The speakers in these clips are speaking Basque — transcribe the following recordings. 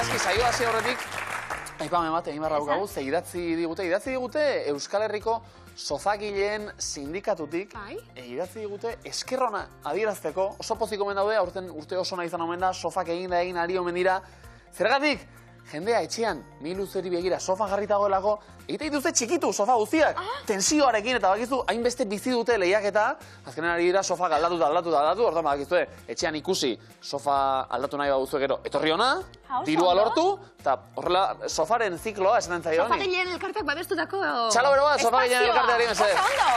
Eski, saio hasi horretik, aipamen bat egin barra daukagu, ze idatzi digute Euskal Herriko sofagileen sindikatutik, idatzi digute eskerrona adierazteko, oso pozik omen daude, aurten urte oso nahi izan omen da, sofak egin ari omen dira. Zergatik, jendea etxean, miluzeri begira sofa jarritagoelako, egite dituzte txikitu sofa guztiak, tensioarekin eta bakizu, hainbeste bizi dute lehiaketa, azkenen ari dira sofa aldatu, orduan bakizu, etxean ikusi sofa aldatu nahi baduzu gero, etorri hona, dirua lortu, eta horrela sofaren zikloa esaten zaio honi. Sofagileen elkartak babestutako... Txalo bero bat, sofagileen elkarteari mesede. Oso ondo!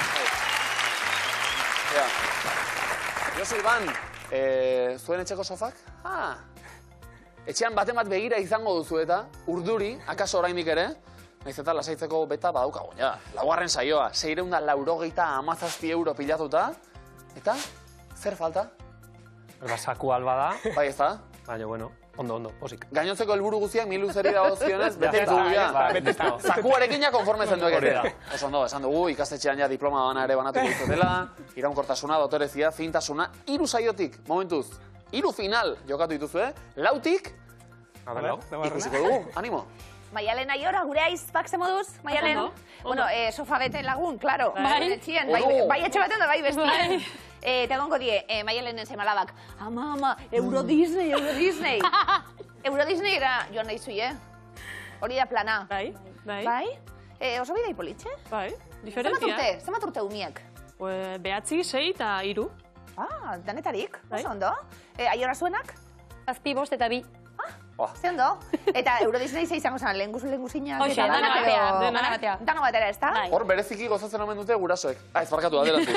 Josu Iban, zuen etxeko sofak? Etxean baten bat begira izango duzu eta, urduri, akaso oraindik ere, nahiz eta lasaitzeko beta badaukagun, ja. Laugarren saioa, 697 euro pilatuta, eta, zer falta? Saku alba da. Bai, ez da? Baina, bueno, ondo, posik. Gainontzeko helburu guztiak miluzeri dagozkionez, betetu ja. Zakuarekin ja konformezen duek ere. Oso ondo, esan dugu, ikastetxean ja diploma bana ere banatuko izatela, iraunkortasuna, dotorezia, fintasuna, 3 saiotik, momentuz. 3 final jokatu dituzue, 4tik, ikusiko dugu, animo. Maialen aiora, gure aizpak ze moduz, Maialen? Bueno, sofa bete lagun, klaro. Bai etxe baten da, bai bestien. Eta gongo die, Maialenen semalabak, ama, Euro Disney. Euro Disney era joan nahi zui, hori da plana. Bai. Bai? Oso bidei politxe? Bai, diferentzia. Zemat urte umiek? 9, 6 eta 3. Danetarik, oso ondo. Aiora zuenak? 7, 5 eta 2. Ze ondo. Eta Euro Disney ze izango zen, lenguzinak. Hoxe, dana batea. Dana batera, ez da? Hor bereziki gozatzen omen dute gurasoek. Ez barkatu, adelantzi.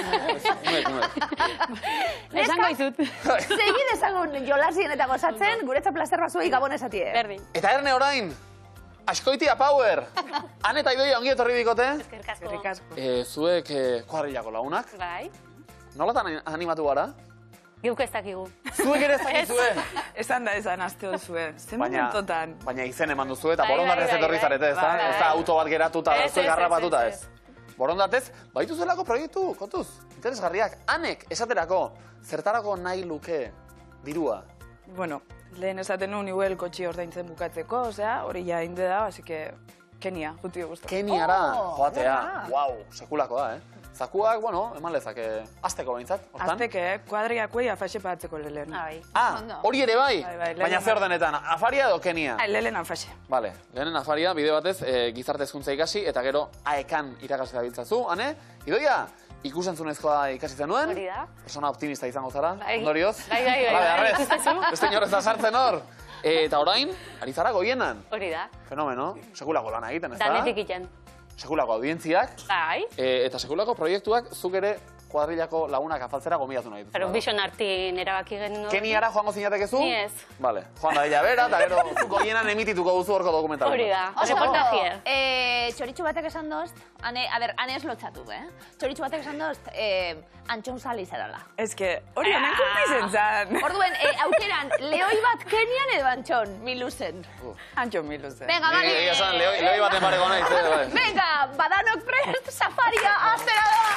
Esango izut. Segin esango jolasien eta gozatzen, guretza plazer bazuei gabon esatie. Berdin. Eta erne orain, Askoitia Power! Han eta Idoia ongi etorri dikote. Eskerrik asko. Zuek kuadrilako lagunak. Bai. Nolatan animatu gara? Geuk ez dakigu. Zuek ere ez dakizue? Esan da esan aste duzue. Zen momentotan. Baina izen eman duzue eta borondatez etorri zarete, ez da? Ez da auto bat geratuta, zuek garrapatuta ez. Borondatez, baitu zelako proiektu, kontuz, interesgarriak. Hanek, esaterako, zertarako nahi luke dirua? Bueno, lehen esaten nuen igual kotxi ordaintzen bukatzeko, osea, hori ja inde da, así que Kenia, juti guztu. Keniara, joatea, wow, sekulako da, Zakuak, bueno, eman lezake, azteko behintzat, hortan? Azteke, kuadriakuei afaxe pagatzeko lehen. Hori ere bai? Baina zer ordenetan, afaria edo Kenia? Lehen afaxe. Bale, lehenen afaria, bide batez, gizarte hezkuntza ikasi, eta gero aekan irakasita biltzazu, ane? Idoia, ikusentzunezkoa ikasi zenuen? Hori da. Persona optimista izango zara, ondorioz? Bai. Beste inorez da sartzen hor. Eta orain, ari zara goienan. Hori da. Fenomeno, sekulako lana egiten, ez da? Danetik iten. Sekulako audientziak. Bai. Eta sekulako proiektuak zuk ere kuadrilako lagunak afaltzera gomidatu nahi. Pero Vision Artin erabaki genuen. Keniara joango zinatekezu? Ni ez. Vale, joan da ella bera, eta gero zuko hienan emitituko duzu horko dokumental. Hori da, reportajia. Txoritxu batek esan dozt, ane ez lotzatu, Txoritxu batek esan dozt, antxon sali zerala. Ez que, hori honen kumpizen zan. Orduen, aukeran, lehoi bat Kenian edo antxon, miluzen. Antxon miluzen. Venga, bali. Egia esan, lehoi baten bareko nahi. Venga, badanok prest, safaria, aztera da.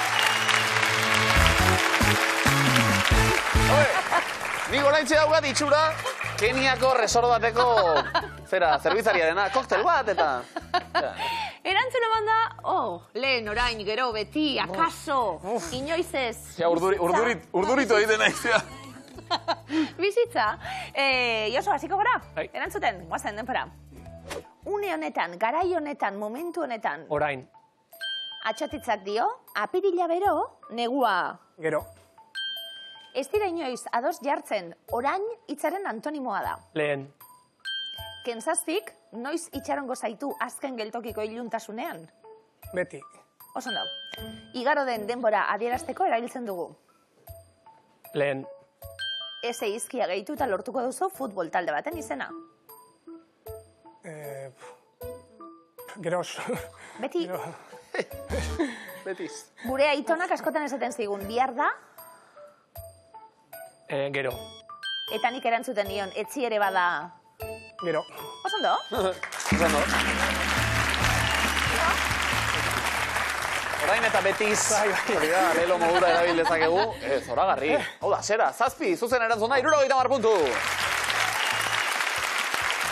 Nik oraintxe daugat itxura, Keniako resort bateko, zerbitzaria dena, koktel bat, eta... Erantzun eman da, lehen orain, gero, beti, akaso, inoiz ez. Ja, urduritu egiten naizia. Bizitza. Josu, hasiko gara? Erantzuten, guazen denpera. Une honetan, garai honetan, momentu honetan. Orain. Atxatitzak dio, apirila bero, negua. Gero. Ez dira inoiz ados jartzen, orain hitzaren antonimoa da. Lehen. Kentzaztik, noiz itxarongo zaitu azken geltokiko iluntasunean? Beti. Oso ondo. Igaro den denbora adierazteko erabiltzen dugu. Lehen. Eze izkia gehitu eta lortuko duzu futbol talde baten izena. Geroz. Beti. Betiz. Gure aitonak askotan esaten zigun, bihar da? Gero. Eta nik erantzuten nion, etzi ere bada... Gero. Oso ondo? Oso ondo. Orain eta betiz, hori da, lelo modura erabil dezakegu, zoragarri. Hau da, zera, 7, zuzen erantzuna, 70 puntu.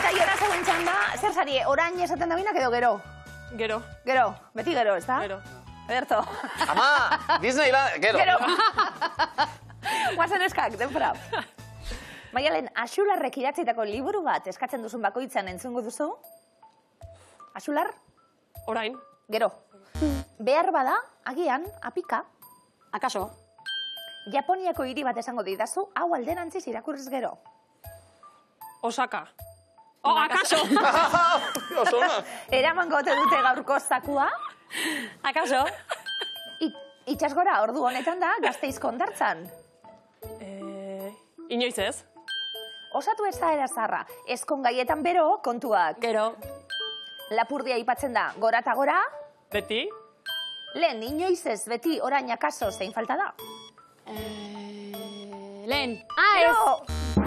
Aiora zegoen txanda, zer sari, orain esaten da binak edo gero? Gero. Gero, beti gero, ez da? Gero. Ederto. Ama, Disneyland, gero. Gero. Guazen eskak, denpora. Maialen, Axularrek idatzitako liburu bat eskatzen duzun bakoitzan entzungo duzu? Axular? Orain. Gero. Behar bada, agian, apika. Akaso? Japoniako hiri bat esango didazu, hau alderantziz irakurriz gero. Osaka. Akaso? Eramango ote dute gaurko zakua? Akaso? Itxasgora, ordu honetan da, Gasteizko hondartzan. Inoiz ez? Osatu ez da erazarra, ezkon gaietan bero kontuak. Gero. Lapurdia aipatzen da, gora eta gora. Beti? Lehen, inoiz ez, beti, orain akaso, zein falta da? Lehen. Gero!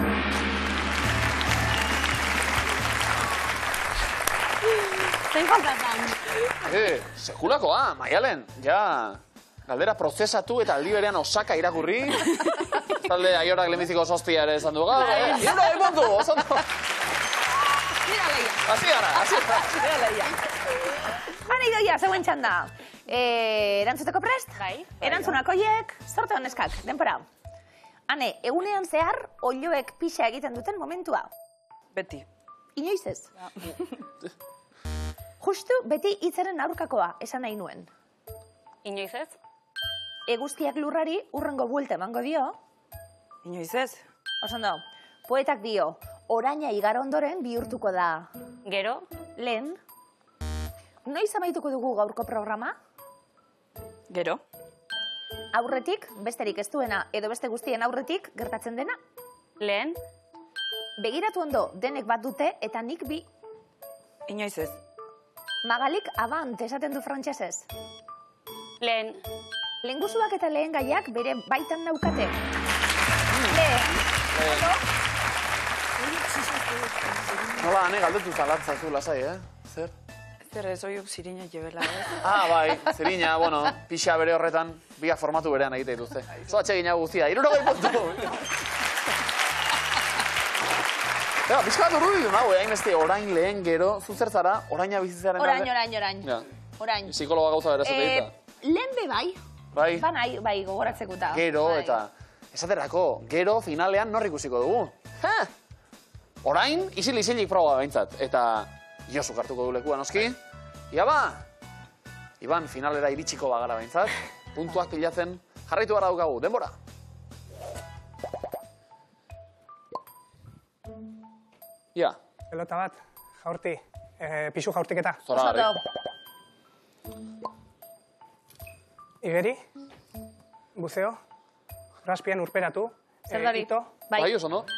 Zein faltatan? Sekulakoa, Maialen, ja... Galdera prozesatu eta aldi berean Osaka irakurri. Talde Aiorak lehenbiziko sostia ere esan du gaur. Iruro, emondu, osatu. Mira leia. Asi gara. Mira leia. Hane idoia, zeuen txanda. Erantzuteko prest? Bai. Erantzunak oiek, sorte honeskak, denpora. Hane, egunean zehar, oioek pixa egiten duten momentua. Beti. Inoiz ez. Justu beti hitzaren aurkakoa esan nahi nuen. Inoiz ez? Eguzkiak lurrari urrengo buelta emango dio. Inoiz ez. Osondo, poetak dio, oraina igaro ondoren bihurtuko da. Gero? Lehen, noiz amaituko dugu gaurko programa? Gero. Aurretik, besterik ez duena edo beste guztien aurretik gertatzen dena? Lehen? Begiratu ondo, denek bat dute eta nik bi. Inoiz ez. Magalik avant esaten du frantsesez. Lehen. Lehengusuak eta lehen gaiak bere baitan naukate. Lehen. Nola, ane, galdetu zalatzazu lasai, Zer? Zer ez oiuk zirina jebela, Bai, zerina, bueno, pixa bere horretan, biak formatu berean egite dituzte. Zo atsegin hau guztia, 60 puntu. Bizka bat urru ditu nago, hainbeste orain lehen gero, zuzertzara, oraina bizitzaren... Orain. Psikologa gauza bere zeteita. Lehen be bai. Bai. Bai, gogoratzekuta. Gero, eta esaterako, gero finalean nor ikusiko dugu. Orain, isil-isilik proba behintzat. Eta Josuk hartuko du lekua noski. Iban, finalera iritsiko bagara behintzat. Puntuak pilatzen jarraitu gara daukagu. Denbora. Ia. Pelota bat, jaurti. Pisu jaurtiketa. Zora garri. Igeri, buzeo, raspian urperatu. Zer dabi? Ito. Bai, oso, no?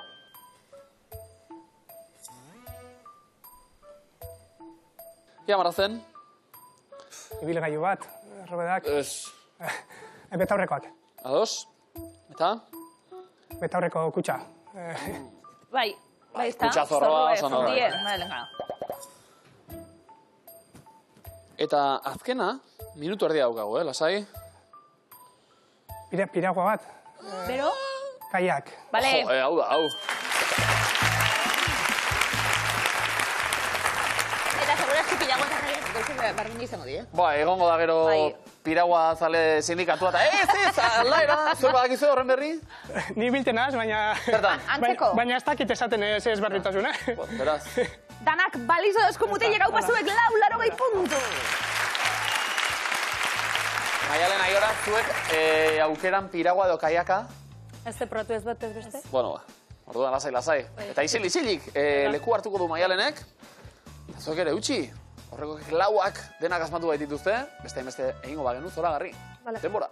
Ia, marazen. Ibilgailu bat, robedak. Ez. Betaurrekoak. Ados. Eta? Betaurreko kutxa. Bai, ezta. Kutxa zorroa, oso no. Eta azkena, minutu erdia daukagu, lasai? Piragua bat. Bero? Kaiak. Bale. Hau da, hau. Eta segurazki piragua eta kaiak gauzak bardin izango die. Egongo da gero piragua zale sindikatua eta ez, aldaera, zuer badakizu horren berri? Ni bilten az, baina... Zertan? Antzeko. Baina ez dakit esaten ez berdintasun, Beraz. Danak balizo dozko mutilek hau pasuek 80 puntu. Maialen, Aiora, zuek aukeran piragua edo kaiaka? Ez depratu ez bat ez beste? Bueno, orduan lasai. Eta isilik, leku hartuko du Maialenek. Zuek ere utzi. Horreko lauak denak asmatu baitituzte. Beste egingo bagenu, zora garri. Denbora.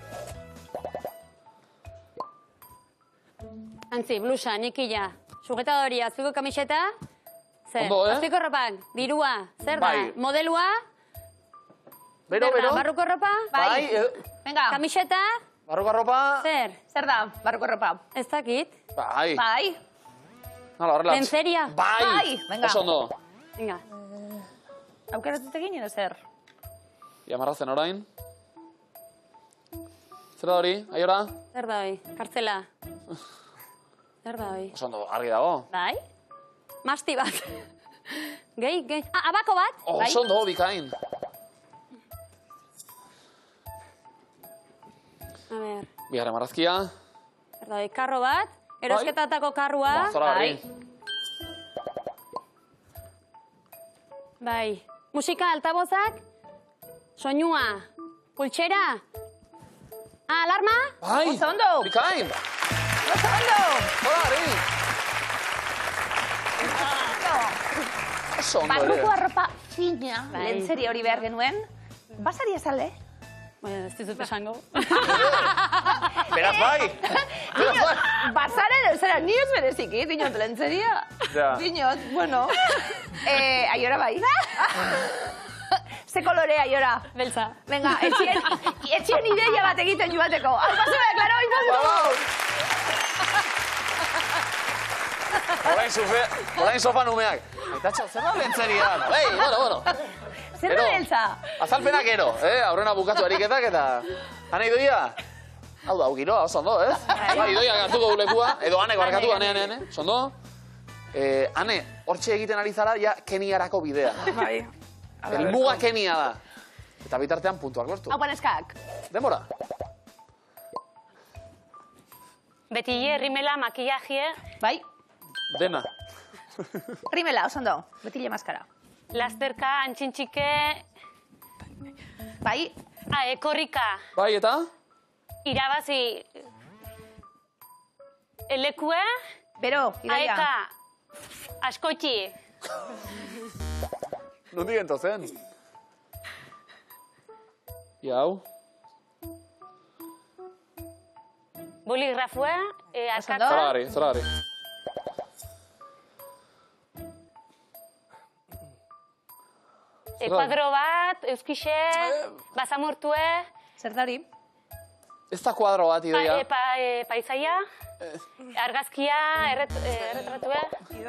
Antzi, blusa, nikila, sujetadoria, azpiko kamiseta. Zer, Ondo, azpiko ropak, dirua, zer da, Bai. modelua. Bero. Barruko ropa. Bai. Venga. Kamiseta. Barruko ropa. Zer, Zer da, barruko ropa? ez dakit. Bai. Bai. Nola, horrela. Lenzeria. Bai. Venga. Oso ondo. Venga. Aukeratut egin edo zer? Ia marrazen orain. Zer da hori, Aiora? Zer da hoi, kartzela. Zer da hoi. Oso ondo, argi dago. Bai? Masti bat. Gehi. Abako bat. Oso ondo, bikain. A ver. Bigarren marrazkia. Karro bat. Erosketatako karrua. Zoragarri. Bai. Musika altabozak. Soinua. Pultxera. Alarma. Bai. Oso ondo. Bikain. Oso ondo. Zoragarri. Oso ondo ere. Barruko arropa fina. Lentzeri hori behar genuen. Basari azalde? Bueno, ez dizut esango. Beraz bai. Basaren zera, ni ez bereziki, dinot lentzeria. Dinot, bueno. Aiora bai. Ze kolore, Aiora? Beltza. Venga, etxien ideia bat egiten joateko. Alpazu da, klaro, Orain sofan umeak. Aitatxo, zer da lentzeria? Bueno. Zer da beltza? Azalpenak ero, aurrena bukatu eriketak eta... Hane idoia? Hau da, giroa, oso ondo, ez? Idoia gartuko du lekua, edo Anek barkatu, Ane, oso ondo? Ane, hortxe egiten ari zara, ja, Keniarako bidea. Bai. Elmuga Kenia da. Eta bitartean puntuak lortu. Hau paneskak. Demora. Betile, rimela, makillaje. Bai, Dena. rimela, oso ondo. Betile maskara. Lasterka, antxintxike. Bai, Korrika. Bai, eta? Irabazi. Elekue. bero, idaia. Aeka. Askotxi. Nondik entozen? Iau. Boligrafue. Arkatza. Zoragarri. Kuadro bat, euskixe, basamortue. Zer da hori? Ez da kuadro bat, idoia. Paisaia. Argazkia, erretratue.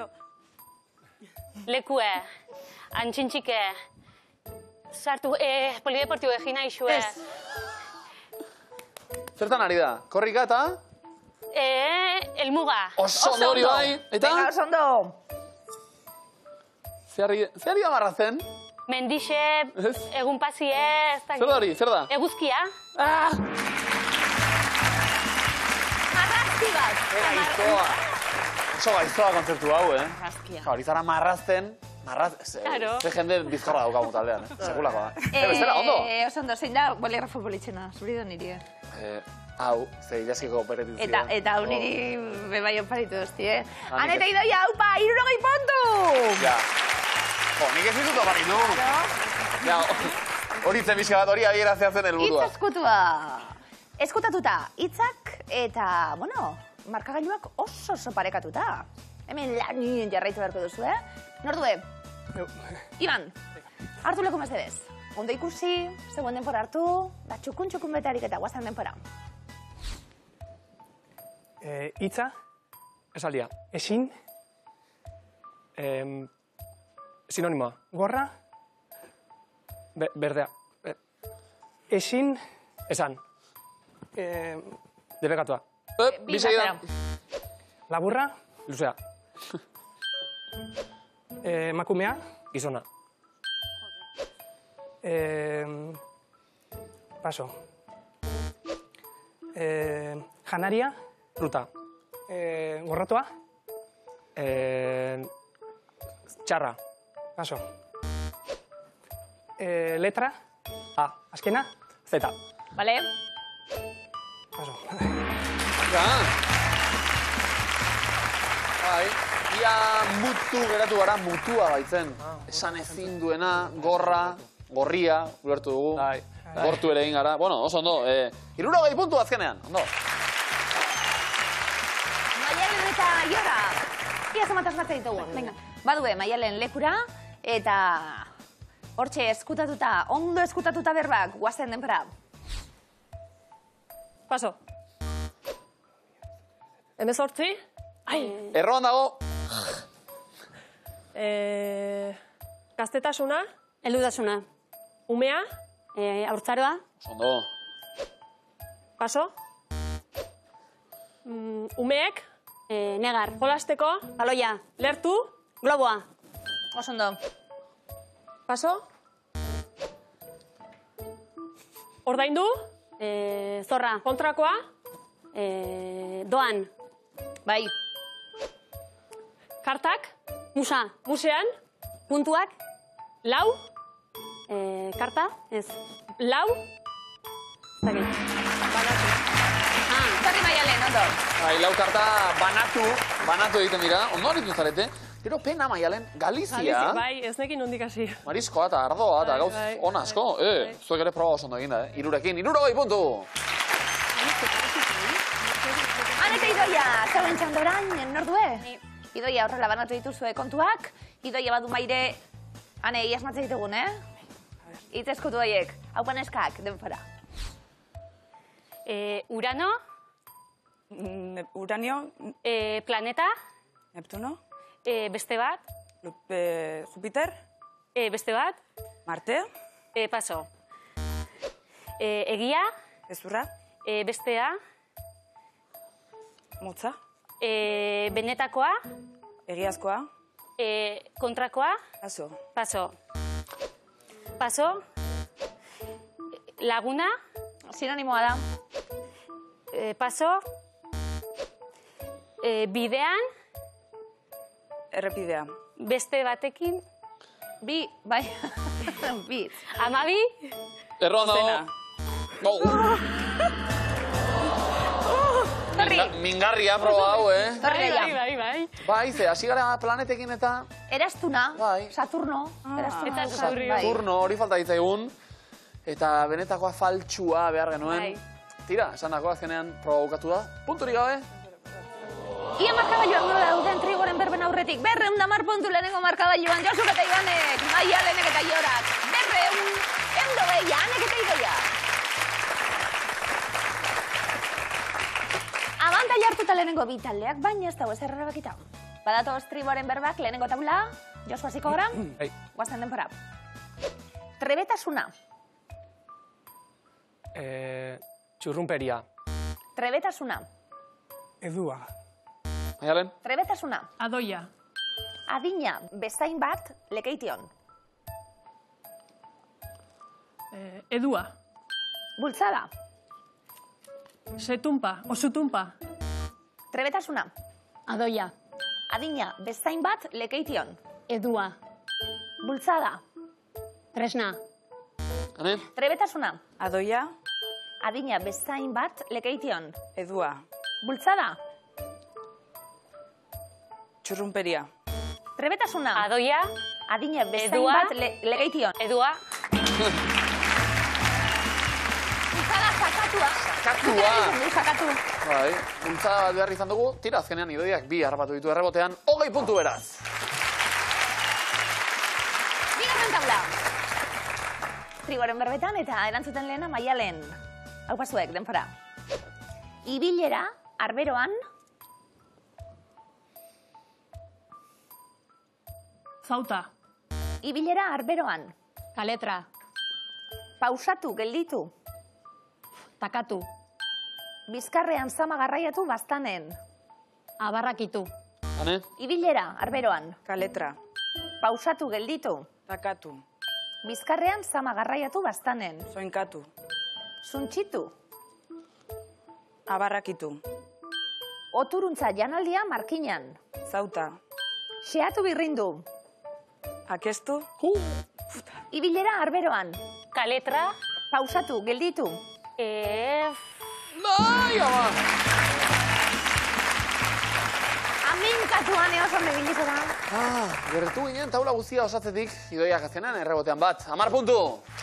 Lekue. Antxintxike. Sartu, polideportibo egina isue. Zertan ari da? Korrika eta? Elmuga. Oso ondo hori bai. Eta? Venga, oso ondo. Zerri da marrazen? Mendixe, egun pasie, ez da... Zer da hori, zer da? Eguzkia. Marrazki bat. Gaiztoa. Oso gaiztoa kontzertu hau, Marrazkia. Hori zara marrazten, ze jende bizkorra daukagu taldean, segulako da. Bestera, ondo? Oso ondo, zein da boligrafo politxena, zuri da niri. Hau, ze ilaskiko operetin ziren. Eta hau niri bebai oparitu dozti, Han eta idoia, haupa, 60 puntu! Ja. Nik ez ditut oparitu. Ja, hori zen bizka bat hori adierazea zen helburua. Hitz eskutua. Eskutatuta, hitzak eta, bueno, markagailuak oso parekatuta. Hemen lanien jarraitu beharko duzu, Nordue? Iban, hartu leku mesedez. Ondo ikusi, zegoen denpora hartu, da txukun betarik eta guazen denpora. Hitza, Esaldia. ezin, Sinonimoa. gorra, Berdea. ezin, Esan. Debekatua. Bi segida. laburra, Luzea. emakumea, Gizona. paso. Janaria, Fruta. gorrotoa, Txarra. paso. Letra, A. azkena, Z. Bale? paso. Ja. Bai, ia mutu geratu gara, mutua baitzen. Esan ezin duena, gorria, ulertu dugu. Bai. Gortu ere egin gara. Bueno, oso ondo. 60 puntu azkenean, ondo. Maialen eta Aiora. Ia zemataz bat ditugu. Venga. Badue, Maialen lekura eta hortxe eskutatuta, ondo eskutatuta berbak, guazen denpora. Paso. 18. Erroan dago. Gaztetasuna. Eludasuna. Umea. Aurtzaroa. Oso ondo. Paso. Umeek. Negar. Jolasteko. Baloia. Lertu. Globoa. Osondo. Paso? Ordaindu? Zorra. Kontrakoa? Doan. Bai. Kartak? Musa. Musean? Puntuak. Lau? Karta? Ez. Lau? Zagit. Zarri Maialen, ondo. Bai, lau karta banatu egiten dira. Ondo aritu zarete. Gero pena, Maialen, Galizia. Bai, ez nekin nondik hasi. Mariskoa eta ardoa eta gauz bai. on asko. Zuek ere proba oso ondo eginda, Irurekin, 60 puntu. Han eta Idoia, zeuen txandorain, nordue? Idoia horrela banatu dituzue kontuak. Idoia badu maire, hane, iasmatzen ditugun, Itz eskutu horiek. Hau paneskak, denfora. Urano. Uranio, Planeta. Neptuno, Beste bat. Jupiter, Beste bat. Marte, Paso. Egia. Ezurra, Bestea. Motza, Benetakoa. Egiazkoa, Kontrakoa. Paso, Paso. Paso. Laguna. Sinonimoa da. Paso. Bidean. Errepidea, Beste batekin. Bi, bai. Bi. Amabi. Errondo. Zena. Mingarria proba hau, Torri daia. Bai. Bai, ze, hasi gara planetekin eta Eraztuna, Bai. Saturno. Eraztuna. Eta Saturno. Bai. Saturno hori falta ditzaigun. Eta benetakoa faltsua behar genuen. Bai. Tira, esan dako azkenean proba bukatu da. Punturik gabe. Ia markagailuan gure dauden trigoren berben aurretik. 210 puntu lehenengo markagailuan. Josuk eta Ibanek, Maialenek eta Jorak. 200 Anek eta Idoia. Abantaila hartuta lehenengo bi taldeak, baina ez dago ezer erabakita. Badatoz trigoren berbak lehenengo taula. Josu hasiko gara. Bai. Guazen denpora. Trebetasuna. Txurrumperia. Trebetasuna. Edua. Maialen? Trebetasuna. Adoia. Adina bezain bat lekeition. Edua. Bultzada. Setumpa. Osutumpa. Trebetasuna. Adoia. Adina bezain bat lekeition. Edua. Bultzada. Tresna. Hane? Trebetasuna. Adoia, Adina bezain bat lekeition. Edua, Bultzada. Txurrumperia, Trebetasuna. Adoia. Adina bezain Edua. bat lekeition. Edua. Bultzada sakatua. Sakatua. Sakatu. Bai, bultzada bat behar izan dugu. Tira, azkenean Idoiak bi harrapatu ditu errebotean. 20 puntu beraz. Bigarren taula. Trigoren berbetan eta erantzuten lehena Maialen. Hau pasuek, denpora. Ibilera, arberoan, Zauta. ibilera arberoan. Kaletra. Pausatu, gelditu. Takatu. Bizkarrean zama garraiatu baztanen. Abarrakitu. Hane? Ibilera, arberoan. Kaletra, Pausatu, gelditu. Takatu, Bizkarrean zama garraiatu baztanen. Soinkatu, Zuntxitu. Abarrakitu, Oturuntza janaldia markinan. Zauta, Xeatu birrindu. Akestu, Ibilera, arberoan. Kaletra. Pausatu, gelditu. Bai, ama! Aminkatuan eosan bebiliko da. Gertu ginen taula guztia osatzetik, Idoiak azkenean errebotean bat. 10 puntu!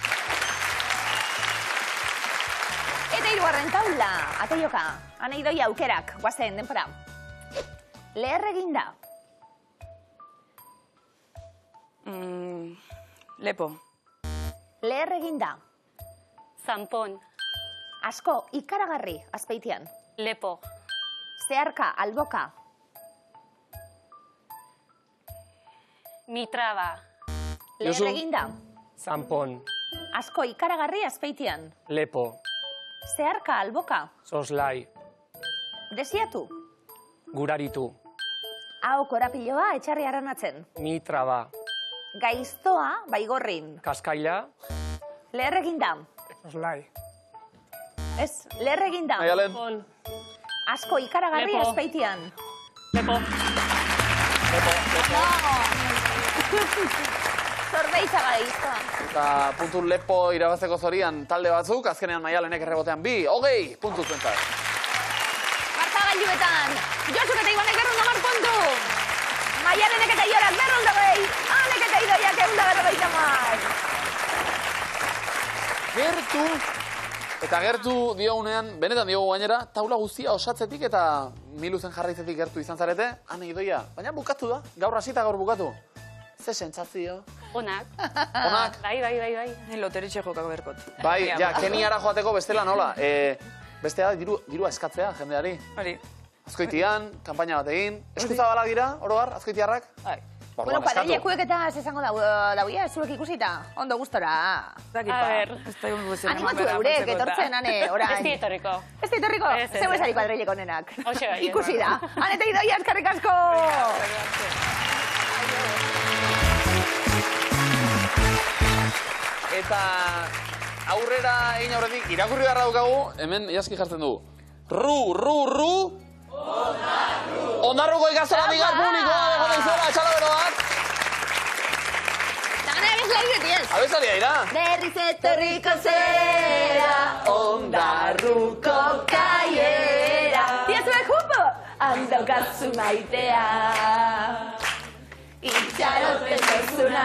Eta hirugarren taula, ateioka. Hane Idoia aukerak, guazen, denpora. Leher eginda. Lepo, Leher eginda. Zampon. Asko, ikaragarri, azpeitian. Lepo. Zeharka, alboka. Mitraba. Leher Josu. eginda. Zampon. Asko, ikaragarri, azpeitian. Lepo. Zeharka, alboka. Soslai. Desiatu. Guraritu. Hau korapiloa etxarri aranatzen. Ni traba. Gaiztoa baigorrin. Kaskaila. Leherrekin da. Oslai. Ez, leherrekin da. Maialen. Pon. Asko ikaragarri Lepo. ezpeitian. Lepo. Zorbeitza gaiztoa. Eta puntu lepo irabazteko zorian talde batzuk, azkenean Maialenek errebotean 2, 20 puntu zentzat. Markagailuetan, Josuk eta Ibanek 110 puntu. Maialenek eta Iorak 120. Anek eta Idoiak 150. Gertu, eta gertu diogunean, benetan diogu gainera, taula guztia osatzetik eta miluzen jarraitzetik gertu izan zarete, ane Idoia, baina bukatu da, gaur hasita gaur bukatu. Ze sentsazio? Onak. Onak? Bai. Ni loteritxe jokako berkot. Bai, ja, Keniara joateko bestela nola. Bestea dirua eskatzea jendeari. Hori. Azkoitian, kanpaina bat egin. Eskuzabalak dira, oroar, azkoitiarrak? Bai. Bueno, padrilekuek eta zesango dauia, zuek ikusita. Ondo gustora. Zakipa. A ber. Ez da egun guzen. Animatu eurek, etortzen, ane, orain. Ez dietorriko. Ez dietorriko? Ez. Zeu esari padrileko nenak. Hoxe bai. Ikusi da. Ane eta Idoia, eskarrik asko! Eta aurrera egin aurretik irakurri beharra daukagu, hemen iaski jartzen du. Ru. Ondarruko ikastola digar publikoa, dejo deizuela, etxalo bero bat. Eta gana abeslari betiez. Abeslaria ira. Berriz etorriko zera, Ondarruko kaiera. Diazuek jupo, handaukazu maitea. Itxaroten dozuna.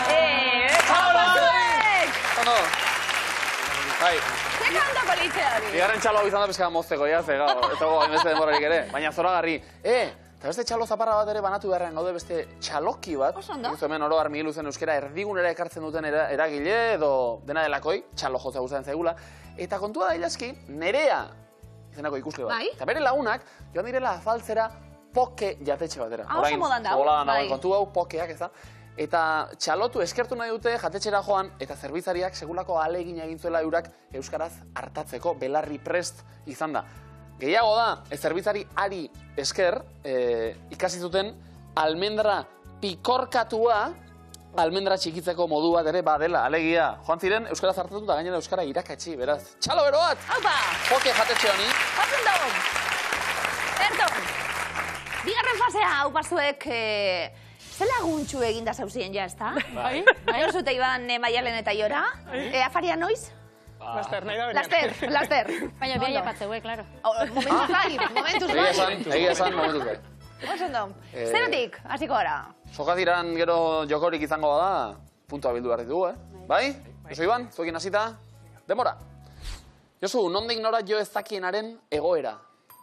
Ondo. Bai. Ze kantako litze hori? Bigarren txaloa izan da pizka mozteko, ja, ze gau, ez dago hainbeste denborarik ere. Baina zoragarri. Eta beste txalo zaparra bat ere banatu beharren gaude beste txaloki bat. Oso ondo. Hemen oro Miluzen euskera erdigunera ekartzen duten eragile edo dena delakoi, txalo jotza gustatzen zaigula. Eta kontua da ilaski, Nerea izenako ikusle bat. Bai. Eta bere lagunak joan direla afaltzera poke jatetxe batera. Oso modan dago. Bai. Kontu hau pokeak ez da. Eta txalotu eskertu nahi dute jatetxera joan eta zerbitzariak segulako ahalegina egin zuela eurak euskaraz hartatzeko belarri prest izan da. Gehiago da, zerbitzari ari esker ikasi zuten almendra pikorkatua almendra txikitzeko modu bat ere badela, alegia. Joan ziren euskaraz hartatu eta gainera euskara irakatsi, beraz. Txalo bero bat! Haupa! Poke jatetxe honi. Pasen dago! Erton! Bigarren fasea hau pazuek... Ze laguntxu eginda zauzien ja, ezta? Bai. Josute Iban Maialen eta Iora. Afaria noiz? Laster, nahi da berean. Laster. Baina bia japatzeuek, klaro. Momentuz bai. Egia esan, momentuz bai. Oso ondo. Zerotik, hasiko gara. Sokatiran gero jokorik izango bada, puntua bildu behar ditugu, Bai? Josu Iban, zuekin hasita, demora. Josu, nondik nora jo ez dakienaren egoera?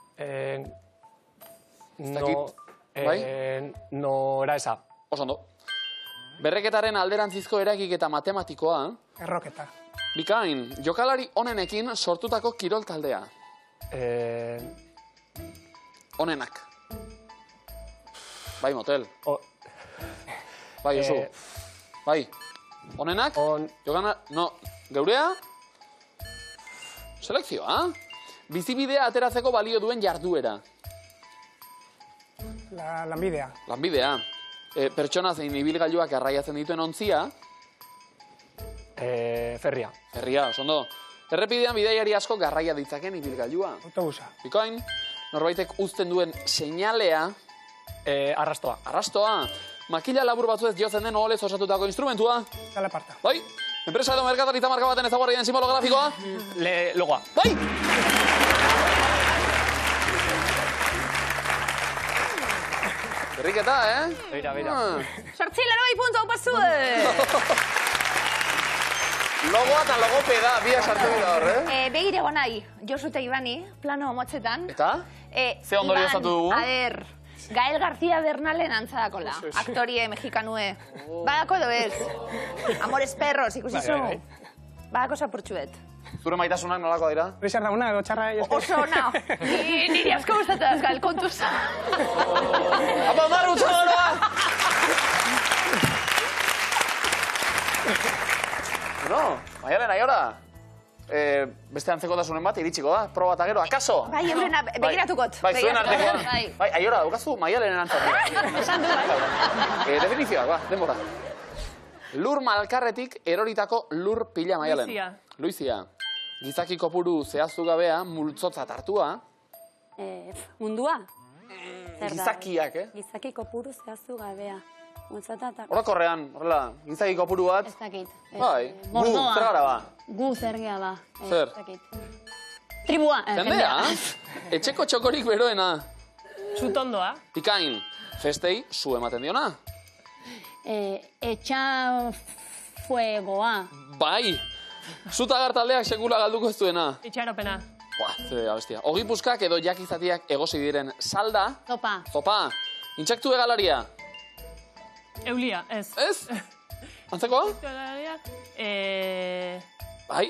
Nora esa. Oso ondo. Berreketaren alderantzizko eragik eta matematikoa, Erroketa. bikain, jokalari onenekin sortutako kirol taldea. Onenak. Bai, motel. Bai, Josu. Bai. Onenak? No, geurea? Selekzioa? Bizibidea ateratzeko balio duen jarduera. Lanbidea. Lanbidea. Pertsona zein ibilgailuak arraiatzen dituen ontzia. Ferria. Ferria, oso ondo. Errepidean bidaiari asko garraia ditzaken ibilgailua. Autobusa. Bikoin, norbaitek uzten duen seinalea. Arrastoa. Arrastoa. Makila labur batzuez jotzen den oholez osatutako instrumentua. Txalaparta. Bai. Enpresa edo merkataritza marka baten ezaguarri den simbolo grafikoa. Logoa. Bai. Berriketa, Beira. Sortzileroi puntu hau pasue! Logoa eta logopeda, biak sartu dira hor, Begire nahi, Josu eta Ibani, plano motzetan. Eta? Ze ondorio zatu dugu? Ader, Gael García Bernalen antzadakola, aktorie mexikanue. Badako edo ez? Amores perros, ikusi zu? Badako zapurtxuet. Zure maitasunak nolako dira? Hori da una, edo txarra... Oso ona! Niri asko gustatu daz, Gael, kontuz. Apa, Ondarru, txaloa! No, Maialen, aiora. beste antzekotasunen bat iritsiko da, proba eta gero, akaso? Bai, eurena, begiratukot. Bai, zuen artekoa. Bai, aiora, daukazu Maialenen antzatzen. Esan du, bai. Definizioak, ba, denbora. Lur malkarretik eroritako lur pila Maialen. Luizia. Gizaki kopuru zehaztu gabea, multzotzat hartua. Mundua. Gizakiak, Gizaki kopuru zehaztu gabea. Orokorrean, horrela, gizaki kopuru bat. Ez dakit. Bai, gu, zer gara ba? Gu zer gea ba. Zer? Tribua. Jendea, etxeko txokorik beroena. Zutondoa. Ikain, festei zu ematen diona. Etxa fuegoa. Bai, zutagar taldeak sekula galduko ez duena. Itxaropena. Buah, ze abestia. Ogipuskak edo jakizatiak egosi diren salda. Zopa. Zopa. Intsektu egalaria. Eulia, ez. Ez? Antzekoa? Bai,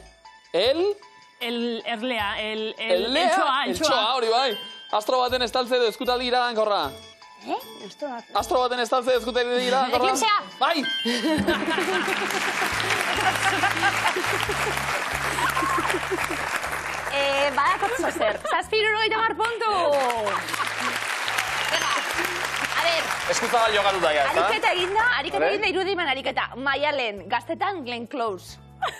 Erlea, Eltxoa, hori bai. Astro baten estaltze edo eskutaldi iragankorra. Astro baten estaltze edo eskutaldi iragankorra. Eklipsea. Bai. Badakotzo zer. 750 puntu. A ver. Eskutza balio gatu da, ya, eta? Ariketa eginda irudimen ariketa. Maialen, gaztetan Glenn Close.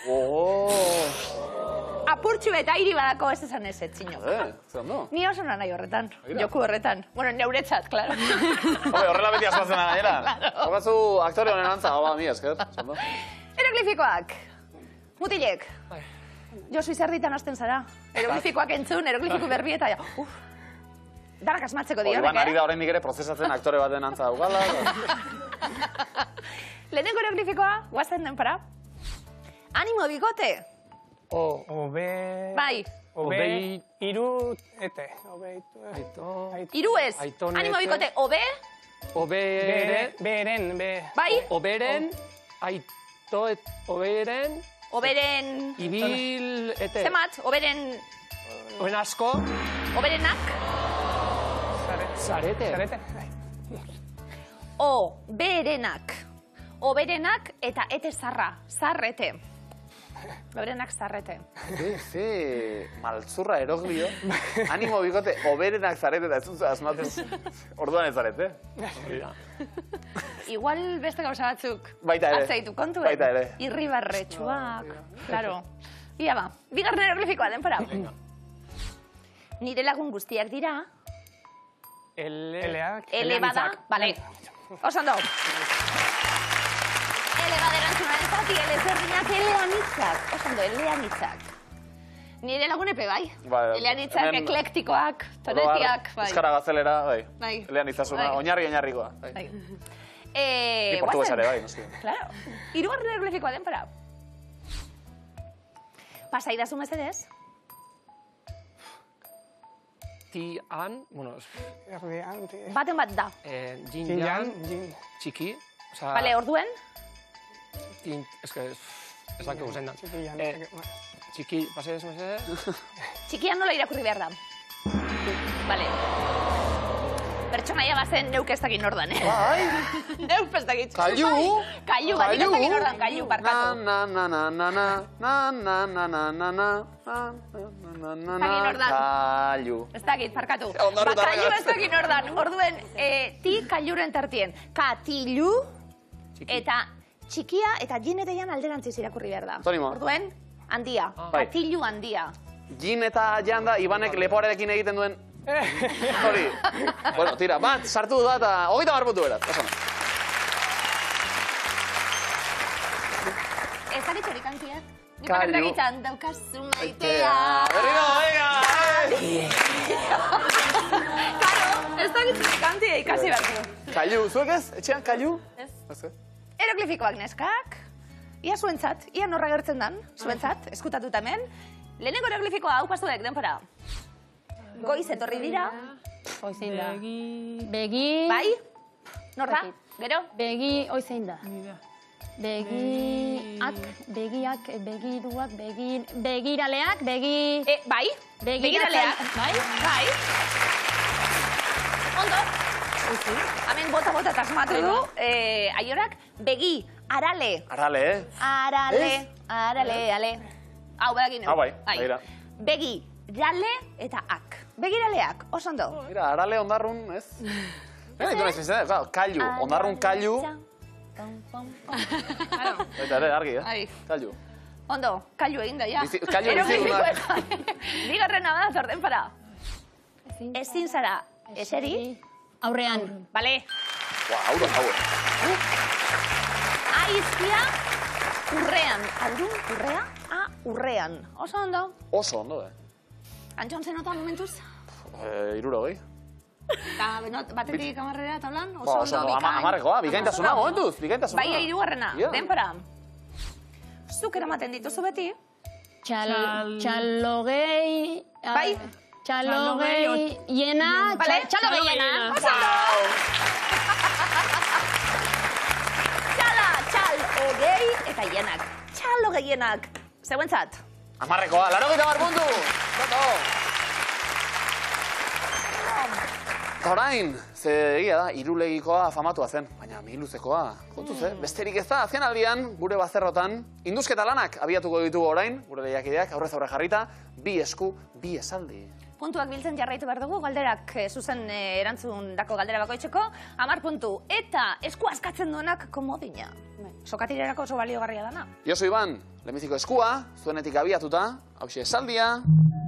Apurtxu eta hiri badako ez esan ez etxino. Zer ondo? Ni oso nahi horretan, joku horretan. Bueno, neuretzat, klaro. Horrela beti asmatzen da gainera. Hogazu aktore honen antza, mi esker. Eroglifikoak. Mutilek. Josu izerditan hasten zara. Eroglifikoak entzun, eroglifiko berbi eta darak asmatzeko dionek, Iban ari da oraindik ere prozesatzen aktore baten antza daukala. Lehenengo eroglifikoa, guazen denpara. Animo bigote. Obe... Bai. Obe... Iru... Ete. Iru ez. Animo bikote. Obe... Oberen... Beren... Bai. Oberen... Aito... Oberen... Oberen... Ibil... Ete... Zemat? Oberen... Oben asko... Oberenak... Zarete. Zarete. Oberenak. Oberenak eta ete zarra. Zarrete. Oberenak zarrete. Ze maltzurra eroglio. Animo bikote, oberenak zarete eta ez dut asmatzen. Orduan ez zarete. Igual beste gauza batzuk. Baita ere. Atzaitu kontuen. Baita ere. Irribarretxuak. Claro. Ia ba, bigarren eroglifikoa denpora. Nire lagun guztiak dira. Eleak. Ele bada, bale. Osando. Ele baderantzunaren zati, ele zerdinak eleanitzak. Osando, eleanitzak. Nire lagun epe bai. Eleanitzak, eklektikoak, tonetiak. Euskara gazelera, bai. Eleanitzasuna, oinarrikoa. Bai. Ni portuguesare, bai, noski. Claro. Hirugarren eroglifikoa denpora. Pasaidazu mesedez. Tian, bueno... Baten bat da. Jinjan, txiki. Bale, orduen? Ez dakigu zen da. Txiki, pasai desu mesedez? Txikian nola irakurri behar da? Bale. Pertsonaia bazen neuk ez dakit nordan, Bai. Neuk ez dakit. Kallu. Kallu, batik ez dakit nordan, kallu, barkatu. Kallu. Ez dakit, barkatu. Kallu ez dakit nordan. Orduen, ti kalluren tartien. Katilu eta txikia eta jineteian alderantziz irakurri behar da. Orduen, handia. Katilu handia. Jin eta janda, Ibanek lepoarekin egiten duen... Hori. Bueno, tira, bat, sartu da eta 30 puntu beraz. Ez dakit hori kantiak. Ni bakarrik egitan daukazu maitea. Berriro, venga! Claro, ez dakit hori kantia ikasi behar du. Kallu, zuek ez? Etxean, kallu? Ez. Eroglifikoak neskak. Ia zuentzat, ia norra gertzen dan, zuentzat, eskutatuta hemen. Lehenengo eroglifikoa hau pastuek, denpora. Goiz etorri dira. Oizein da. Begi... Bai? Nor da? Gero? Begi... Oizein da. Begiak, begiruak, begiraleak, Bai? Begiraleak. Bai? Bai? Ondo? Hemen bota tasmatu du. Aiorak, begi, arale. Arale, Arale, ale. Hau, bedakinu. Bai, begira. Begi, rale eta ak. Begiraleak, oso ondo. Mira, arale ondarrun, ez? Kallu, ondarrun kallu. Baita ere, argi, Kallu. Ondo, kallu egin da, ja. Kallu biziguna. Bigarrena da, zorden para. Ezin zara, eseri. Aurrean. Bale. Hau. Aizkia, urrean. Aurun, urrea, urrean. Oso ondo. Oso ondo, Antxon zenota momentuz? 60. Eta batetik amarrera taulan, oso ondo. Amarrekoa, bikaintasuna, momentuz, bikaintasuna. Bai, hirugarrena, denpara. Zuk eramaten dituzu beti? Txalogei... Bai? Txalogei... Iena... Txalogei iena. Txalogei eta ienak. Txalogei ienak. Zeuentzat? Amarrekoa, 80 puntu! Eta orain, ze egia da, irulegikoa famatua zen, baina miluzekoa, kontuz, besterik ez da, azken aldian, gure bazterrotan, induzketa lanak abiatuko ditugu orain, gure lehiakideak, aurrez aurre jarrita, 2 esku, 2 esaldi. Puntuak biltzen jarraitu behar dugu, galderak zuzen erantzun dako galdera bakoitzeko, 10 puntu, eta esku askatzen duenak komodina. Sokatirerako oso baliogarria dana. Josu Iban, lehenbiziko eskua, zuenetik abiatuta, hauxe esaldia,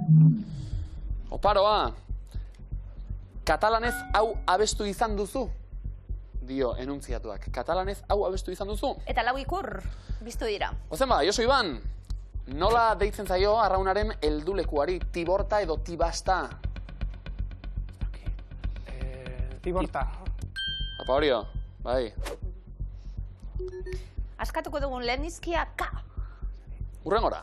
oparoa, katalanez hau abestu izan duzu? Dio, enuntziatuak. Katalanez hau abestu izan duzu? Eta 4 ikur, biztu dira. Ozen ba, Josu Iban, nola deitzen zaio arraunaren heldulekuari, tiborta edo tibasta? Tiborta. Apaorio, bai. Askatuko dugun lehen izkia, ka. Urrengora.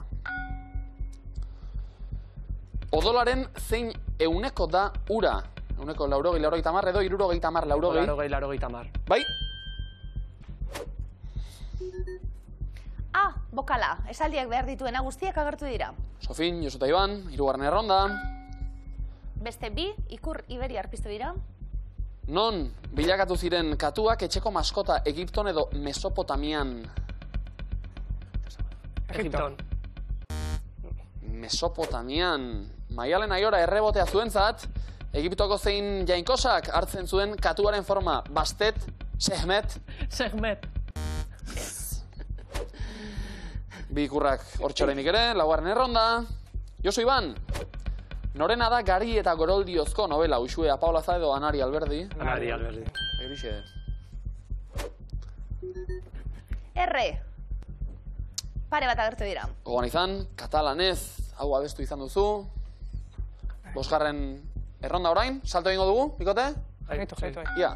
Odolaren zein euneko da ura? Euneko 80 edo 70 Bai? Bokala, esaldiak behar dituena guztiak agertu dira. Sofin, Josu eta Iban, 3. erronda. Beste 2 ikur iberiar piztu dira. Non bilakatu ziren katuak etxeko maskota Egipton edo Mesopotamian? Egipton. Mesopotamian. Maialen Aiora errebotea zuentzat, Egiptoko zein jainkosak hartzen zuen katuaren forma? Bastet, Sehmet? Sehmet. Bi ikurrak hortxorenik ere, 4. erronda. Josu Iban, norena da Gari eta Goroldiozko novela, Uxue Apaolaza edo Anari Alberdi? Anari Alberdi. Egixe. R. Pare bat agertu dira. Gogoan izan, katalanez, hau abestu izan duzu. 5. erronda orain, salto egingo dugu, bikote? Ia.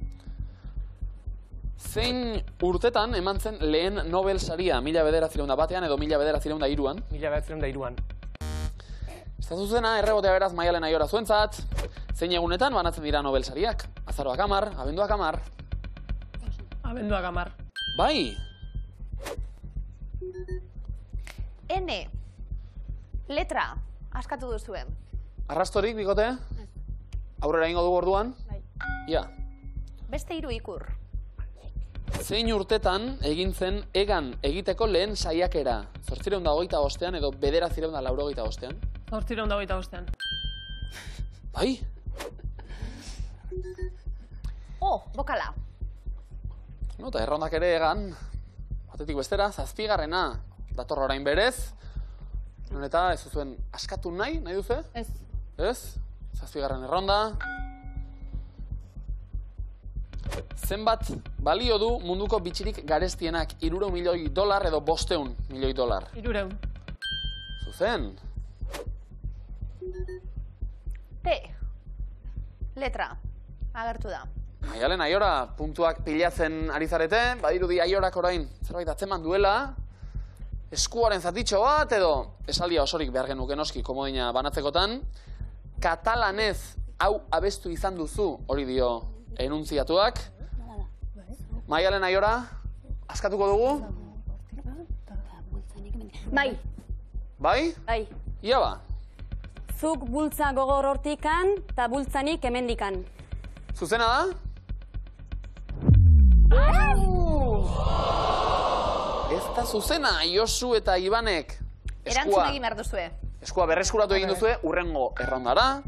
Zein urtetan eman zen lehen Nobel saria, 1901 edo 1903an? 1903an. Ez da zuzena, errebotea beraz Maialen Aiora zuentzat. Zein egunetan banatzen dira Nobel sariak? Azaroak 10, abenduak 10. Abenduak 10. Bai! N. Letra. Askatu duzuen. Arrastorik, bikote? Aurrera ingo dugu orduan? Bai. Ia. Beste 3 ikur. Zein urtetan egin zen egan egiteko lehen saiakera? 825 edo 985? 825. Bai? Bokala. No, eta errondak ere egan, batetik bestera, 7. dator orain berez. Eta ez zuen askatu nahi duzu? Ez. Ez? 7. erronda. Zenbat balio du munduko bitxirik garestienak? 300 milioi dolar edo 500 milioi dolar? 300. Zuzen? T. Letra. Agertu da. Maialen Aiora puntuak pilatzen ari zarete, badirudi Aiorak orain zerbait atzeman duela, eskuaren zatitxo bat edo esaldia osorik behar genuke noski komodina banatzekotan, katalanez hau abestu izan duzu, hori dio enuntziatuak. Maialen Aiora, askatuko dugu? Bai. Bai? Bai. Ia ba. Zuk bultza gogor hortikan eta bultzanik hemendikan. Zuzena da? Ez da zuzena, Josu eta Ibanek Erantzun egin behar duzue. Eskua berreskuratu egin duzue, urrengo errondara.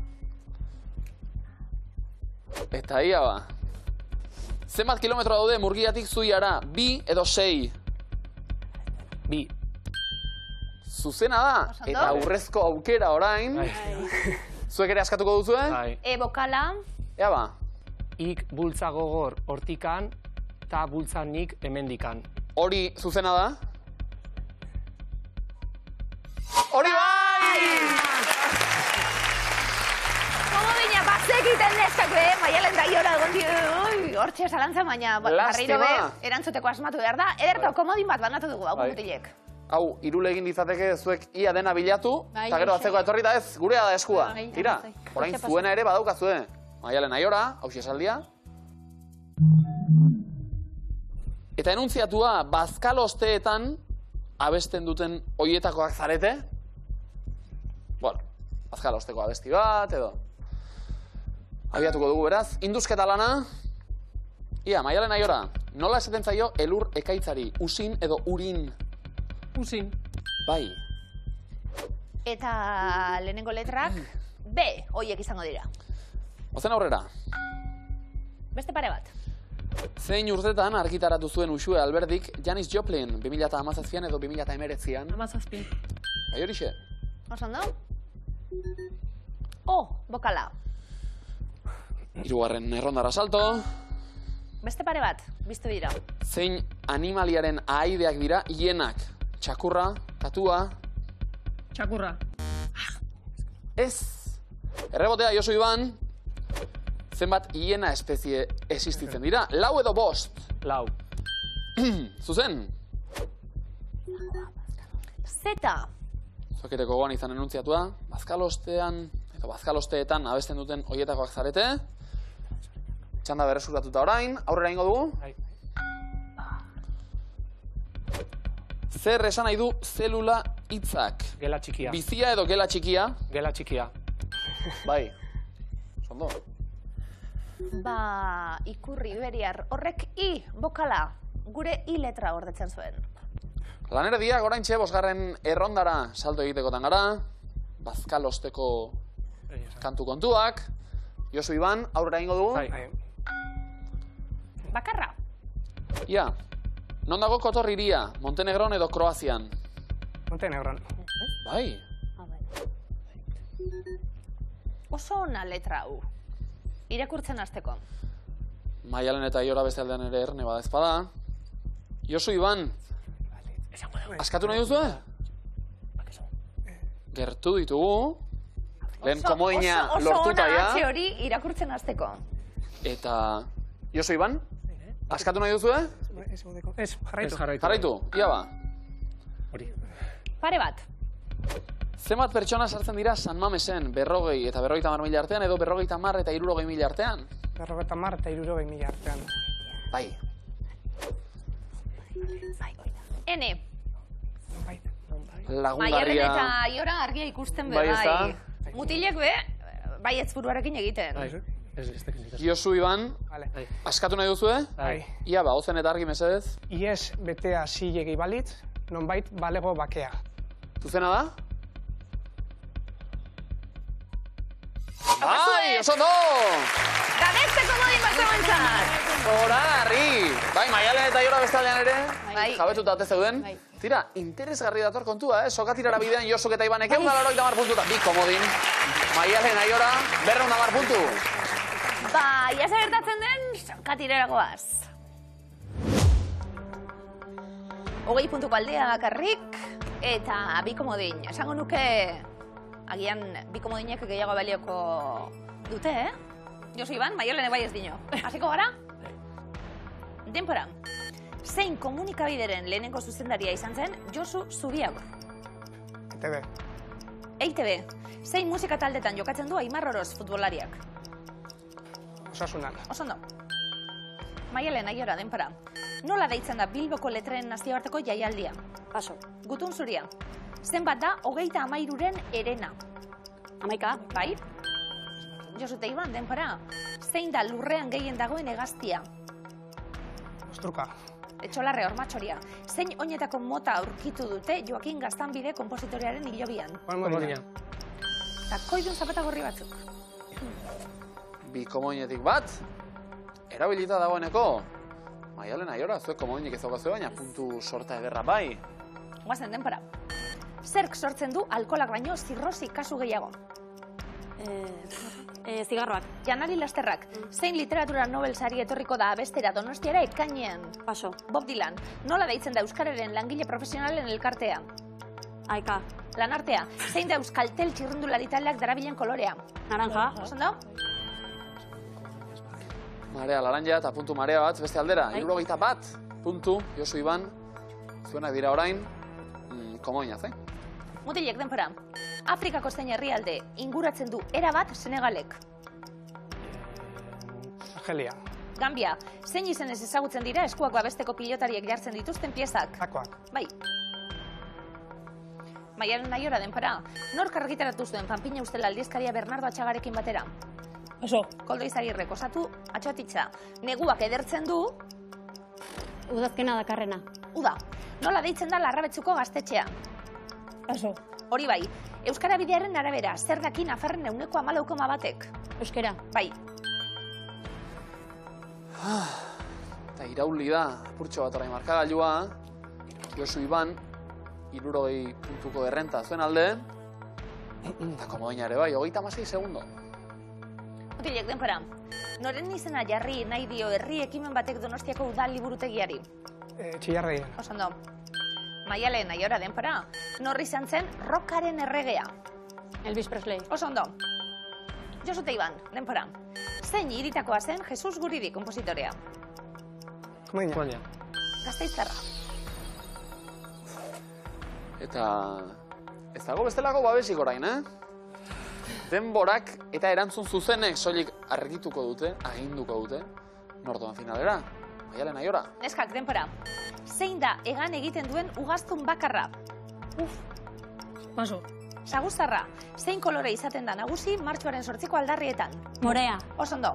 Eta ia ba. Zenbat kilometro daude Murgiatik Zuiara? 2 edo 6? 2. Zuzena da, eta urrezko aukera orain. Zuek ere askatuko duzue? Bokala. Ea ba. Ik bultza gogor hortikan, eta bultza nik hemendikan. Hori zuzena da? Hori bai! Komodina, bazekiten neskak be, Maialen da Iora egon dio, hortxe zalantza, baina barriro be, erantzuteko asmatu behar da. Ederto, komodin bat banatu dugu, hau mutilek. Hau, irule egin ditzateke zuek ia dena bilatu, eta gero atzeko etorri da ez, gurea da eskua. Tira, orain zuena ere badaukazue. Maialen Aiora, hausi esaldia. Eta enuntziatua, bazkalosteetan abesten duten oietakoak zarete? Bueno, bazkalosteko abesti bat, edo. Abiatuko dugu beraz. Induzketa lana. Ia, Maialen Aiora, nola esaten zaio elur ekaitzari? Usin edo urin? Usin. Bai. Eta lehenengo letrak, B, hoiek izango dira. Ozen aurrera. Beste pare bat. Zein urtetan argitaratu zuen Uxue Alberdik Janis Joplin, 2017an edo 2019an? 17. Bai horixe. Osondo? Bokala. Hirugarren errondara salto. Beste pare bat, biztu dira. Zein animaliaren ahaideak dira hienak? Txakurra, katua? Txakurra. Ez. Errebotea, Josu Iban. Zenbat hiena espezie existitzen dira? 4 edo 5? 4. Zuzen? Zeta. Zueketeko goan izan enuntziatua. Bazkalostean, edo bazkalosteetan abesten duten hoietakoak zarete. Txanda berreskuratuta orain. Aurrera ingo dugu. Zer esan nahi du zelula hitzak? Gela txikia. Bizia edo gela txikia? Gela txikia. Bai. Sondo. Ikurri iberiar horrek I, bokala, gure I letra gordetzen zuen. Lanera diak oraintxe 5. errondara salto egitekotan gara. Bazkalosteko kantu kontuak. Josu Iban, aurrera ingo dugu. Bakarra. Ia. Non dago Kotor hiria? Montenegron edo Kroazian? Montenegron. Bai. Oso ona letra hau. Irakurtzen hasteko. Maialen eta Iora beste aldean ere erne bada ezpada. Josu Iban. Askatu nahi duzu? Gertu ditugu. Lehen komodina lortuta Oso ja. ona hori irakurtzen hasteko. Eta Josu Iban. Askatu nahi duzu? Ez, jarraitu. Jarraitu, ia ba. Pare bat. Zenbat pertsona sartzen dira San Mamesen? 40 eta 50.000 artean edo 50 eta 60.000 artean? 50 eta 60.000 artean. Bai. N. Maialen Lagungarria. eta Iora argia ikusten be Bai, ez da? bai. Mutilek be, bai ez buruarekin egiten. Josu Iban, askatu nahi duzu, Bai. Ia ba, ozen eta argi mesedez. Ies betea zilegi balitz, nonbait balego bakea. Zuzena da? Bai, oso ondo! Gabeste komodin bat zegoentzat! Zoragarri! Bai, Maialen eta Iora bestaldean ere, Bai. jabetuta ate zeuden. Tira, interesgarri dator kontua, Sokatirara bidean Josuk eta Ibanek 180 puntuta. Bi komodin. Maialen, Iora, 210 puntu. Ba, ia zer gertatzen den, Sokatirara goaz. 20 puntuko aldea bakarrik, eta bi komodin. Esango nuke, agian bi komodinek gehiago balioko dute, Josu Iban, Maialen bai ez dino. Hasiko gara? Denpora. Zein komunikabideren lehenengo zuzendaria izan zen Josu Zubiaga? ETB. EITB. Zein musika taldetan jokatzen du Aimar Oroz futbolariak? Osasunak. Oso ondo. Maialen, Aiora, denpora. Nola deitzen da Bilboko letren nazioarteko jaialdia? Paso. Gutun zuria. Zenbat da 33-ren herena? 11. Bai? Josu eta Iban, denpora. Zein da lurrean gehien dagoen hegaztia? Ostruka. Etxolarre Hormatxoria. Zein oinetako mota aurkitu dute Joakin Gaztanbide konpositorearen hilobian? Komodina. Eta koidun zapata gorri batzuk. Bi komoinetik bat, erabilita dagoeneko. Maialen Aiora, zuek komodinik ez daukazue, baina puntu sorta ederra bai. Guazen denpora. Zerk sortzen du alkolak baino zirrosi kasu gehiago? Zigarroak. Janari Lasterrak. Zein literatura Nobel sari etorriko da abestera Donostiara ekainean? Paso. Bob Dylan. Nola deitzen da euskararen langile profesionalen elkartea? Aika. Lanartea. Zein da euskaltel txirrindulari taldeak darabilen kolorea? Naranja. Osondo? Marea laranja eta puntu marea bat, beste aldera. 71 puntu, Josu Iban. Zuenak dira orain, komoina, zein? Mutilek denpora. Afrikako zein herrialde inguratzen du erabat Senegalek? Argelia. Gambia. Zein izenez ezagutzen dira eskuak babesteko pilotariek jartzen dituzten piezak? Takoak. Bai. Maialen Aiora denpora. Nork argitaratu zuen Panpina Ustela aldizkaria Bernardo Atxagarekin batera? Oso. Koldo Izagirrek osatu atxotitza. Neguak edertzen du, Udazkena dakarrena. uda. Nola deitzen da Larrabetzuko gaztetxea? Oso. Hori bai. Euskara bidearen arabera, zer daki Nafarren 1,4,1-ek? Euskera. Bai. Eta irauli da, apurtxo bat orain markagailua. Josu Iban, 60 puntuko errenta zuen alde. Eta komodina ere bai, 36 segundo. Mutilek denpora. Noren izena jarri nahi dio herri ekimen batek Donostiako udal liburutegiari? Txillardegi. Osondo. Maialen Aiora denpora. Norri izan zen rockaren erregea? Elvis Presley. Osondo. Josute Iban, denpora. Zein hiritakoa zen Jesus Guridi konpositorea? Komodina. Gasteiztarra. Eta ez dago bestelako babesik orain, Denborak eta erantzun zuzenek soilik argituko dute, aginduko dute, nordoan finalera. Maialen Aiora. Neskak, denpora. Zein da egan egiten duen ugaztun bakarra? Paso. Saguzarra. Zein kolore izaten da nagusi martxoaren 8ko aldarrietan? Morea. Osondo.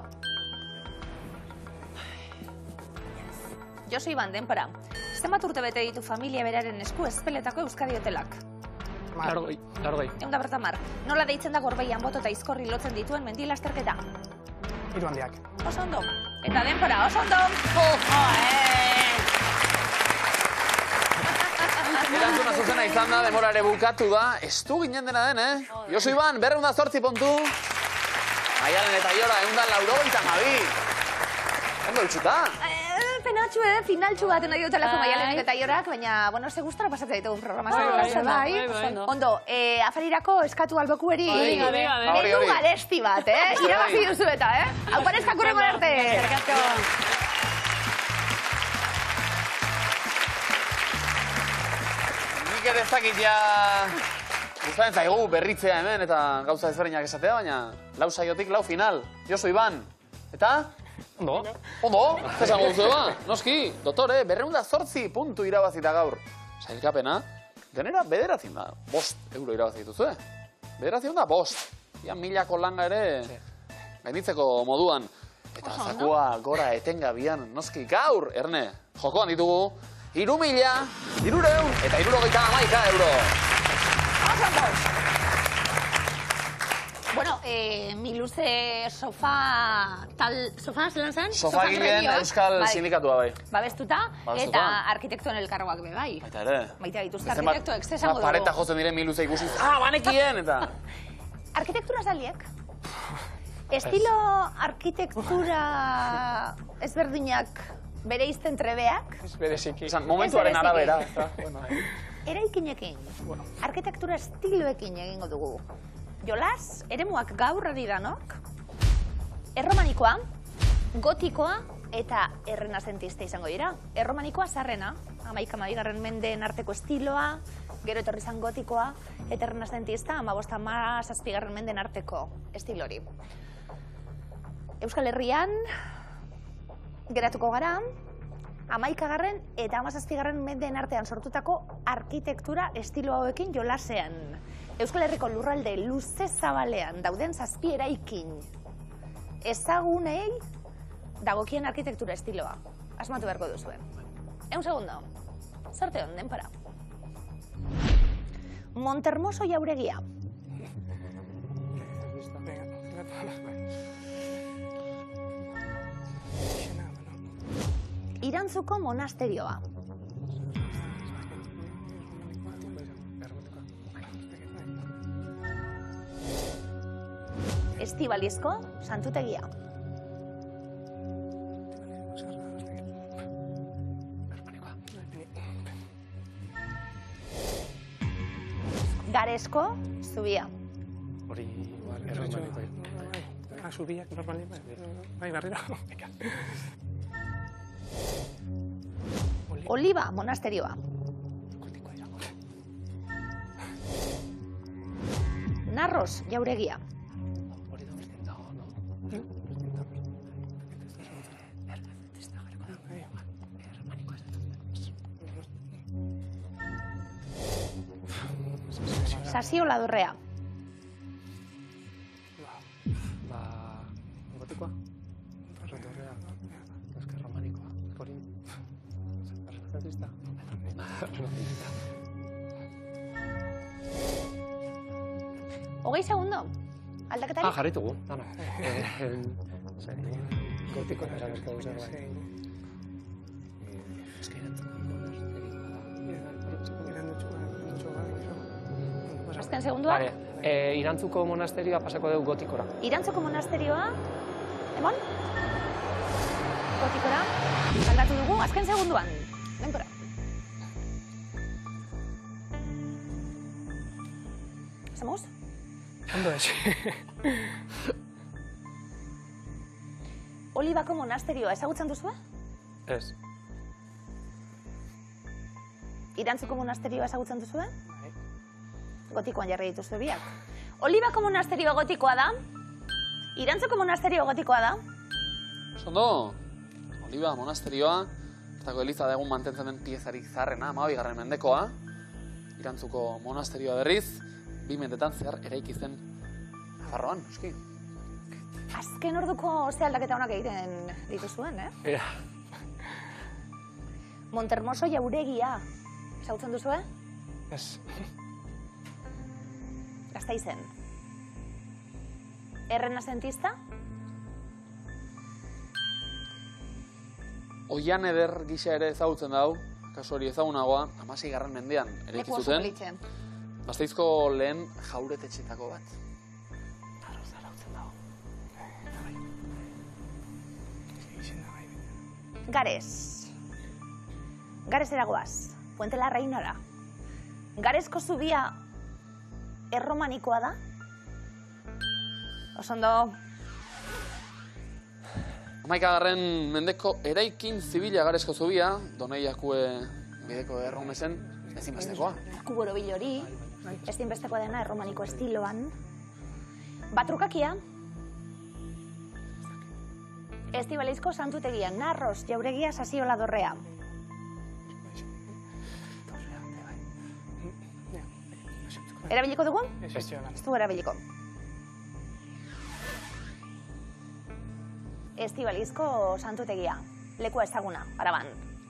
Josu Iban, denpora. Zenbat urte bete ditu familia beraren esku ezpeletako Euskadi hotelak? Largoi. 150. Nola deitzen da Gorbeian boto eta izkorri lotzen dituen mendi lasterketa? Hiru handiak. Osondo. Eta denpora, osondo. Erantzuna zuzena izan da, demora ere bukatu da. Estu ginen dena den, Josu Iban, 208 puntu. Maialen eta Aiora, 182. Ondo utxuta. Penatxu, finaltxu baten nahi dutelako Maialenek eta Aiorak, baina, bueno, ze gustora pasatzen ditugun programazioa. Ondo, afarirako eskatu albokueri medu garesti bat, irabazi duzu eta, Hau parezkak urrengo arte! Nik ere ez dakit ja... Gustatzen zaigu berritzea hemen eta gauza ezberdinak esatea, baina lau saiotik lau final. Josu Iban. Eta? Ondo. Ondo? Zesango duzu ba? Noski, dotore, 208 puntu irabazita gaur. Sailkapena, denera 9 da. 5 euro irabazi dituzue. 9 da 5. Ia 1000ko langa ere gainditzeko moduan. Eta zakua gora etengabian, noski gaur, Erne, jokoan ditugu 3.000, 300 eta 71 euro. Bueno, Miluze sofa zelan zen? Sofagileen Euskal Sindikatua bai. Babestuta, eta arkitektuen elkargoak be bai. Baita ere. Baita dituzte arkitektuek, ze esango dugu? Pareta jotzen diren Miluze ikusiz, banekien, eta... Arkitektura zaliek? Estilo arkitektura ezberdinak bere izten trebeak? Bereziki. Momentuaren arabera. Eraikinekin, arkitektura estiloekin egingo dugu. Jolas, eremuak gaur adidanok, erromanikoa, gotikoa eta errenazentista izango dira. Erromanikoa zarrena, 11. mendeen arteko estiloa, gero etorri zan gotikoa, eta errenazentista 15. mendeen arteko estilori. Euskal Herrian geratuko gara, 11. eta 17. mendeen artean sortutako arkitektura estilo hauekin jolasean. Euskal Herriko lurralde luze zabalean dauden 7 eraikin ezagunei dagokien arkitektura estiloa. Asmatu beharko duzuen. segundo. Sorte on, denpora. Montermoso jauregia. Irantzuko monasterioa. Estibalizko santutegia. Garesko zubia. Hori, erromanikoa. Zubiak, normalmente. Bai, barriro. Oliba monasterioa. Narros jauregia. Sasiola dorrea. Gotikoa? Dorrea. Esker romanikoa. Korin. Renacentista. Hogei segundo. Aldaketari? Jarritugu. Gotiko eraberko gauza bai. Azken segundua? Irantzuko monasterioa pasako dugu gotikora. Irantzuko monasterioa, emon? Gotikora, aldatu dugu, azken segunduan. Denpora. Hacemos? Ondo ez. Olibako monasterioa ezagutzen duzu? Ez. Irantzuko monasterioa ezagutzen duzu? Gotikoan jarri dituzue biak. Olibako monasterioa gotikoa da. Irantzuko monasterioa gotikoa da. Ondo, Oliba monasterioa, bertako eliza da egun mantentzen den piezarik zaharrena, 12. mendekoa. Irantzuko monasterioa berriz, 2 mendetan zehar eraiki zen Nafarroan, eski. Azken orduko ze aldaketa honak egiten dituzuen, Era. Montermoso jauregia. Ezagutzen duzue? Ez. Gasteizen. Errenazentista? Oian eder gisa ere ezagutzen dau, kasu hori ezagunagoa, 16. mendean eraiki Leku oso zuten. politzen. Gasteizko lehen jauretetxetako bat. Gares. Gares eragoaz. Puente la Reinara. Garesko zubia erromanikoa da? Osondo. 11. mendeko eraikin zibila Garesko zubia, Doneiakue bideko erromezen ezinbestekoa. Kuboro bilori. Ezinbestekoa dena erromaniko estiloan. Batrukakia. Estibalizko santutegia, Narros jauregia Sasiola dorrea. Erabiliko dugu? Ez du erabiliko. Estibalizko santutegia, lekua ezaguna, Araban.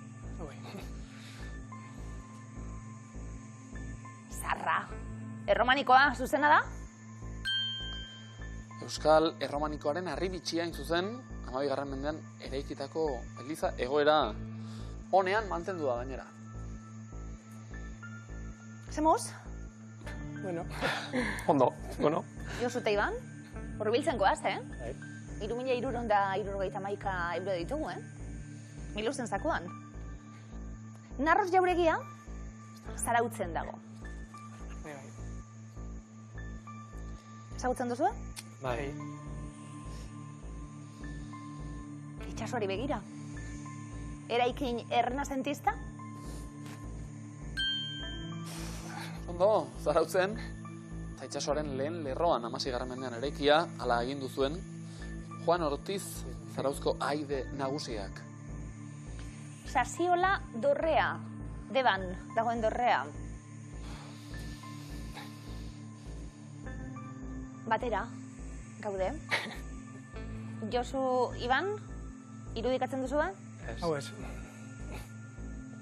Zarra. Erromanikoa, zuzena da? Euskal erromanikoaren harribitxia hain zuzen, 12. mendean eraikitako eliza egoera honean mantendu da gainera. Hacemos? Bueno. Ondo, bueno. Josu eta Iban, horbiltzen goaz, 3.371 euro ditugu, Miluzen zakuan. Narros jauregia, zarautzen dago. Ezagutzen duzu? Bai. Itxasoari begira. Eraikin errenazentista? Ondo, zarautzen, eta itxasoaren lehen lerroan 16. mendean eraikia, hala agindu zuen, Juan Ortiz Zarauzko aide nagusiak. Sasiola dorrea, Deban dagoen dorrea. Batera, gaude. Josu, Iban, irudikatzen duzu ba? Hau ez.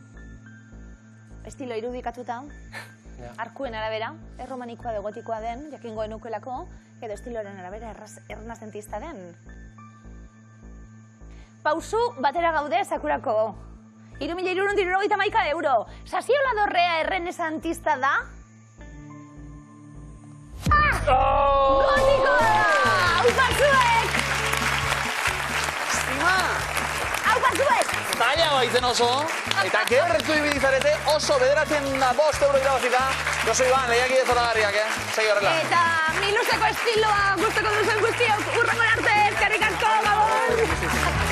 estilo irudikatuta, arkuen arabera, erromanikoa edo gotikoa den, jakingo enukelako, edo estiloren arabera errenazentista den. Pausu batera gaude Sakurako. 3.391 euro. Sasiola dorrea errenezantista da? Gotikoa da! Haupatzuek! Estima! Haupatzuek! Zaila baitzen oso, eta gerretzu ibilizarete oso 905 euro irabazita. Josu Iban, lehiak zoragarriak, Segi horrela. Eta miluzeko estiloa gustoko duzen guztiok urrengo arte, eskerrik asko, gabon!